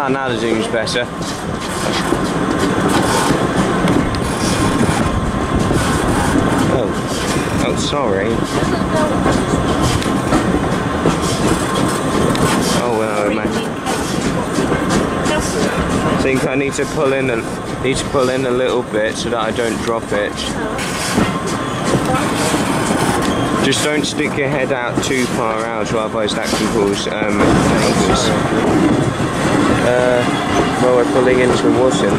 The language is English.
Ah, now the zoom's better. Oh, sorry. Oh well, man. I think I need to pull in a little bit so that I don't drop it. Just don't stick your head out too far out, otherwise that can cause dangers. Well, we're pulling into water.